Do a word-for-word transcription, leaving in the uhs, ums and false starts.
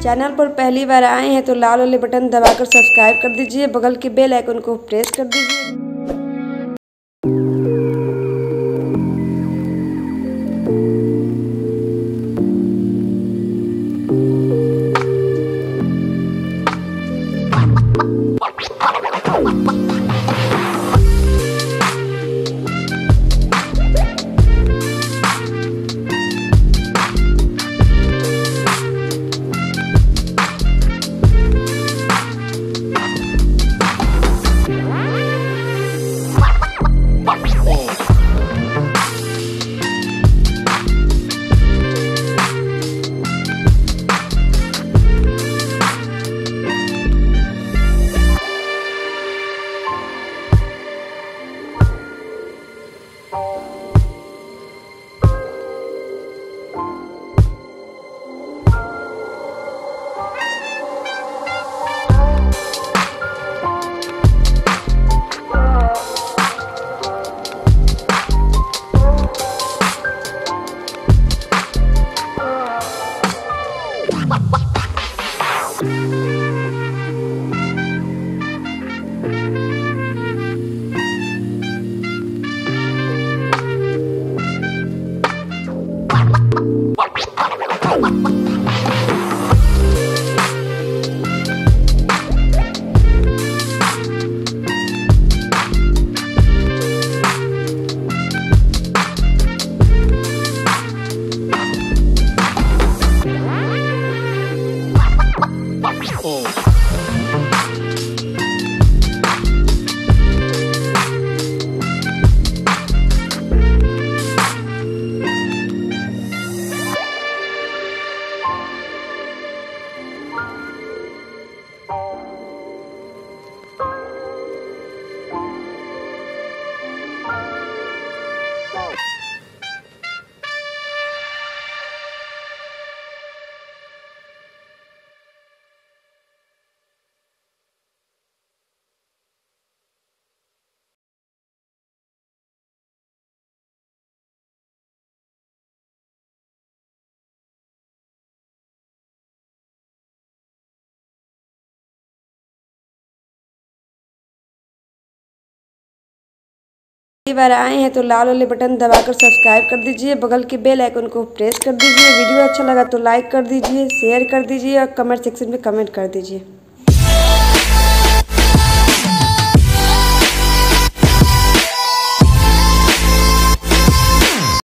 Channel पर पहली बार आए हैं तो लाल वाले बटन दबाकर सब्सक्राइब कर दीजिए, बगल के बेल आइकन को प्रेस कर दीजिए। पहली बार आए हैं तो लाल वाले बटन दबाकर सब्सक्राइब कर दीजिए, बगल के बेल आइकन को प्रेस कर दीजिए। वीडियो अच्छा लगा तो लाइक कर दीजिए, शेयर कर दीजिए और कमेंट सेक्शन में कमेंट कर दीजिए।